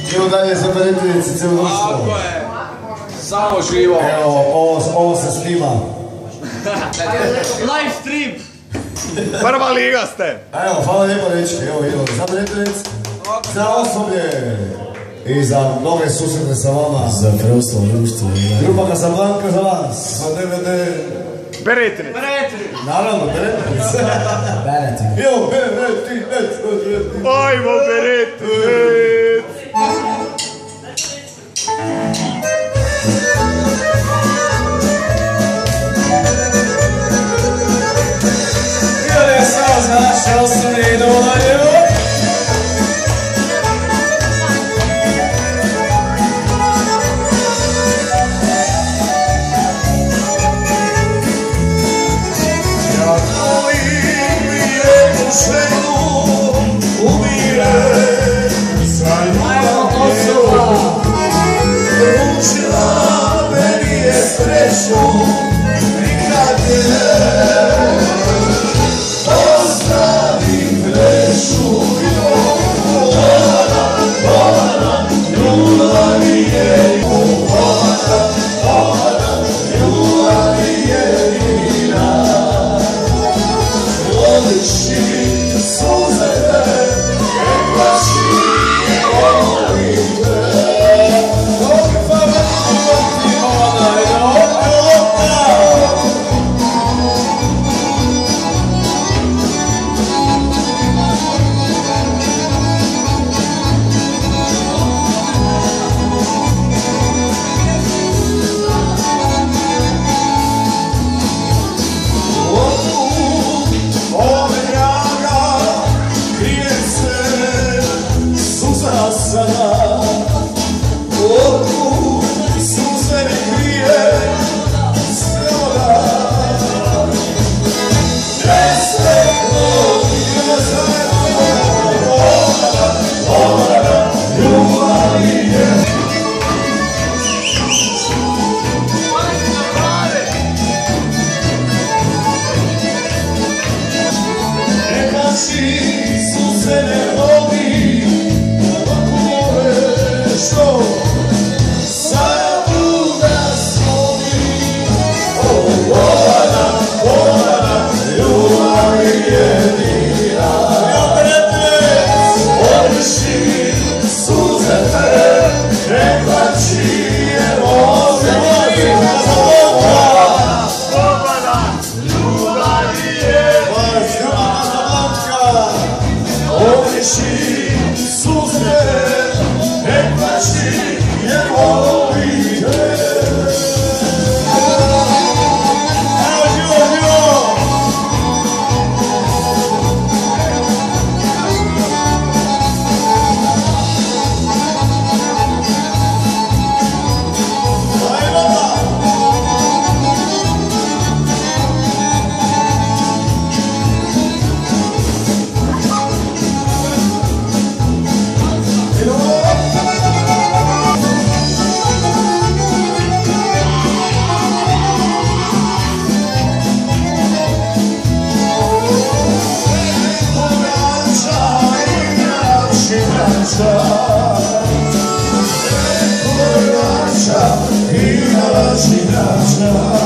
Idemo dalje za Beretinici, cijelo društvo. Tako je. Samo živo. Evo, ovo se snima. Live stream. Prva liga ste. Evo, hvala lijepo dečki, evo idemo za Beretinici, za osoblje i za nove susrete sa vama. Za preostalo društvo. Grupa Casablanca za vas. Za DVD. Beretinic. Naravno, Beretinic. Evo, Beretinic. Ajmo Beretinic. Naše osnovne idole. Ja tvojim jednu ženu umire za ljubav je poručila meni je sreću nikad ostavim grešu ljubav je ljubav je jedina voliši suze ne plaši volim te dok pa ti onaj I nalazi naša